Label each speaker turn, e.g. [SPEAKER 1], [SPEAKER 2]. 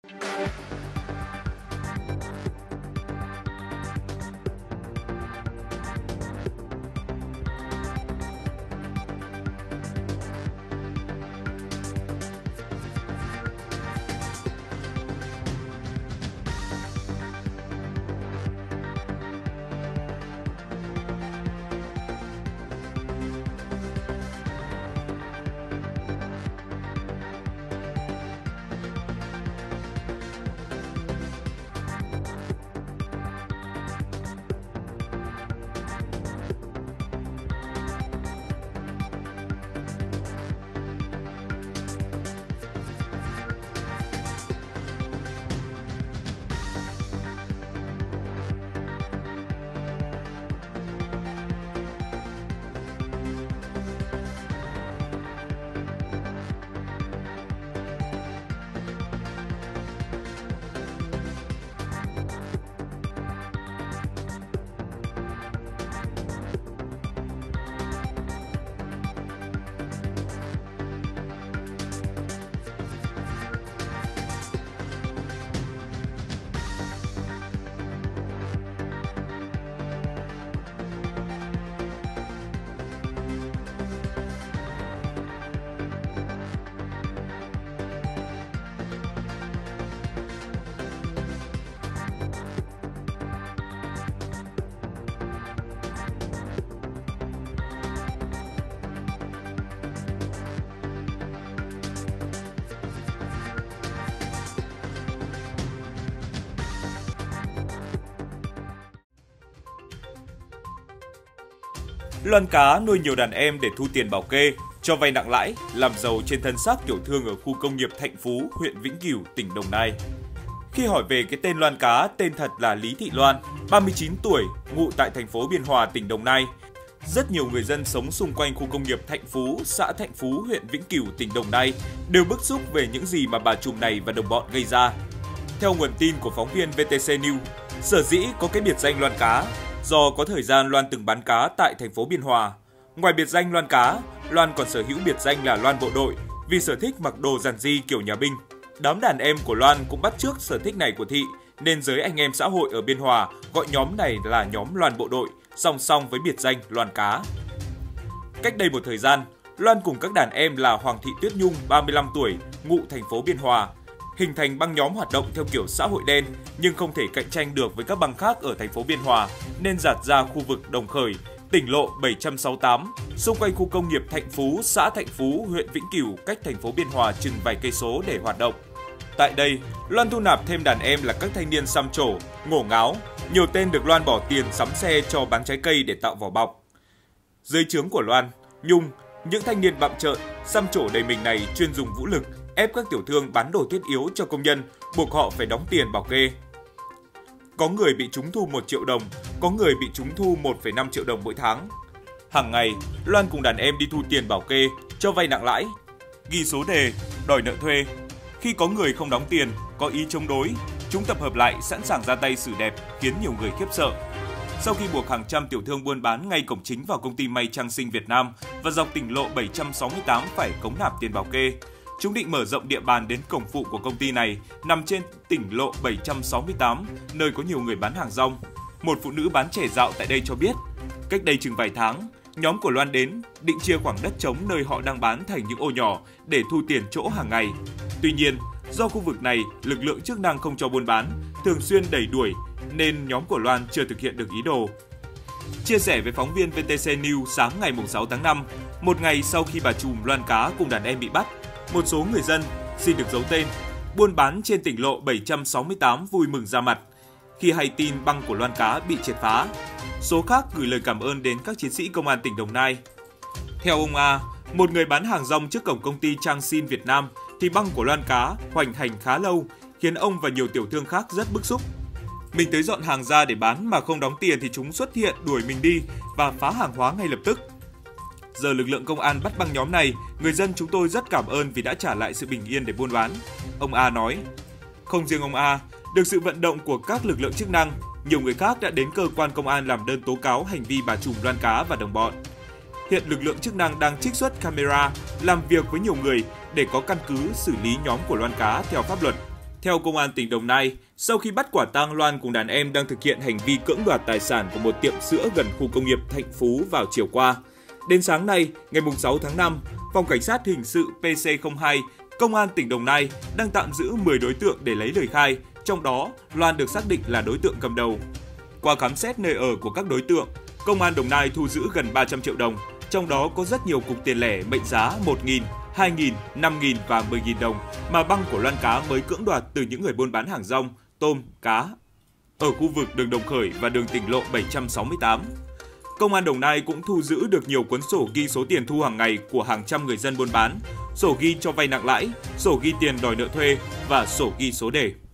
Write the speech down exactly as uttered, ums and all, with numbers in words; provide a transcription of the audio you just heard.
[SPEAKER 1] Loan cá nuôi nhiều đàn em để thu tiền bảo kê, cho vay nặng lãi, làm giàu trên thân xác tiểu thương ở khu công nghiệp Thạnh Phú, huyện Vĩnh Cửu, tỉnh Đồng Nai. Khi hỏi về cái tên Loan cá, tên thật là Lý Thị Loan, ba mươi chín tuổi, ngụ tại thành phố Biên Hòa, tỉnh Đồng Nai. Rất nhiều người dân sống xung quanh khu công nghiệp Thạnh Phú, xã Thạnh Phú, huyện Vĩnh Cửu, tỉnh Đồng Nai đều bức xúc về những gì mà bà trùm này và đồng bọn gây ra. Theo nguồn tin của phóng viên vê tê xê News, sở dĩ có cái biệt danh Loan cá do có thời gian Loan từng bán cá tại thành phố Biên Hòa. Ngoài biệt danh Loan cá, Loan còn sở hữu biệt danh là Loan bộ đội vì sở thích mặc đồ giản dị kiểu nhà binh. Đám đàn em của Loan cũng bắt chước sở thích này của Thị, nên giới anh em xã hội ở Biên Hòa gọi nhóm này là nhóm Loan bộ đội, song song với biệt danh Loan cá. Cách đây một thời gian, Loan cùng các đàn em là Hoàng Thị Tuyết Nhung, ba mươi lăm tuổi, ngụ thành phố Biên Hòa, hình thành băng nhóm hoạt động theo kiểu xã hội đen nhưng không thể cạnh tranh được với các băng khác ở thành phố Biên Hòa nên dạt ra khu vực Đồng Khởi, tỉnh lộ bảy trăm sáu mươi tám, xung quanh khu công nghiệp Thạnh Phú, xã Thạnh Phú, huyện Vĩnh Cửu, cách thành phố Biên Hòa chừng vài cây số để hoạt động. Tại đây, Loan thu nạp thêm đàn em là các thanh niên xăm trổ, ngổ ngáo, nhiều tên được Loan bỏ tiền sắm xe cho bán trái cây để tạo vỏ bọc. Dưới trướng của Loan, Nhung, những thanh niên bặm trợn, xăm trổ đầy mình này chuyên dùng vũ lực ép các tiểu thương bán đồ thiết yếu cho công nhân, buộc họ phải đóng tiền bảo kê. Có người bị trúng thu một triệu đồng, có người bị trúng thu một phẩy năm triệu đồng mỗi tháng. Hàng ngày, Loan cùng đàn em đi thu tiền bảo kê, cho vay nặng lãi, ghi số đề, đòi nợ thuê. Khi có người không đóng tiền, có ý chống đối, chúng tập hợp lại sẵn sàng ra tay xử đẹp, khiến nhiều người khiếp sợ. Sau khi buộc hàng trăm tiểu thương buôn bán ngay cổng chính vào công ty may Trang Sinh Việt Nam và dọc tỉnh lộ bảy trăm sáu mươi tám phải cống nạp tiền bảo kê, chúng định mở rộng địa bàn đến cổng phụ của công ty này, nằm trên tỉnh lộ bảy trăm sáu mươi tám, nơi có nhiều người bán hàng rong. Một phụ nữ bán chè dạo tại đây cho biết, cách đây chừng vài tháng, nhóm của Loan đến, định chia khoảng đất trống nơi họ đang bán thành những ô nhỏ để thu tiền chỗ hàng ngày. Tuy nhiên, do khu vực này lực lượng chức năng không cho buôn bán, thường xuyên đẩy đuổi, nên nhóm của Loan chưa thực hiện được ý đồ. Chia sẻ với phóng viên vê tê xê News sáng ngày sáu tháng năm, một ngày sau khi bà trùm Loan cá cùng đàn em bị bắt, một số người dân, xin được giấu tên, buôn bán trên tỉnh lộ bảy trăm sáu mươi tám vui mừng ra mặt khi hay tin băng của Loan cá bị triệt phá. Số khác gửi lời cảm ơn đến các chiến sĩ công an tỉnh Đồng Nai. Theo ông A, một người bán hàng rong trước cổng công ty Trang Sinh Việt Nam, thì băng của Loan cá hoành hành khá lâu, khiến ông và nhiều tiểu thương khác rất bức xúc. Mình tới dọn hàng ra để bán mà không đóng tiền thì chúng xuất hiện đuổi mình đi và phá hàng hóa ngay lập tức. Giờ lực lượng công an bắt băng nhóm này, người dân chúng tôi rất cảm ơn vì đã trả lại sự bình yên để buôn bán. Ông A nói. Không riêng ông A, được sự vận động của các lực lượng chức năng, nhiều người khác đã đến cơ quan công an làm đơn tố cáo hành vi bà trùm Loan cá và đồng bọn. Hiện lực lượng chức năng đang trích xuất camera, làm việc với nhiều người để có căn cứ xử lý nhóm của Loan cá theo pháp luật. Theo Công an tỉnh Đồng Nai, sau khi bắt quả tang Loan cùng đàn em đang thực hiện hành vi cưỡng đoạt tài sản của một tiệm sữa gần khu công nghiệp Thạnh Phú vào chiều qua, đến sáng nay, ngày sáu tháng năm, Phòng Cảnh sát Hình sự P C không hai, Công an tỉnh Đồng Nai đang tạm giữ mười đối tượng để lấy lời khai, trong đó Loan được xác định là đối tượng cầm đầu. Qua khám xét nơi ở của các đối tượng, Công an Đồng Nai thu giữ gần ba trăm triệu đồng, trong đó có rất nhiều cục tiền lẻ mệnh giá một nghìn, hai nghìn, năm nghìn và mười nghìn đồng mà băng của Loan Cá mới cưỡng đoạt từ những người buôn bán hàng rong, tôm, cá ở khu vực đường Đồng Khởi và đường tỉnh lộ bảy trăm sáu mươi tám. Công an Đồng Nai cũng thu giữ được nhiều cuốn sổ ghi số tiền thu hàng ngày của hàng trăm người dân buôn bán, sổ ghi cho vay nặng lãi, sổ ghi tiền đòi nợ thuê và sổ ghi số đề.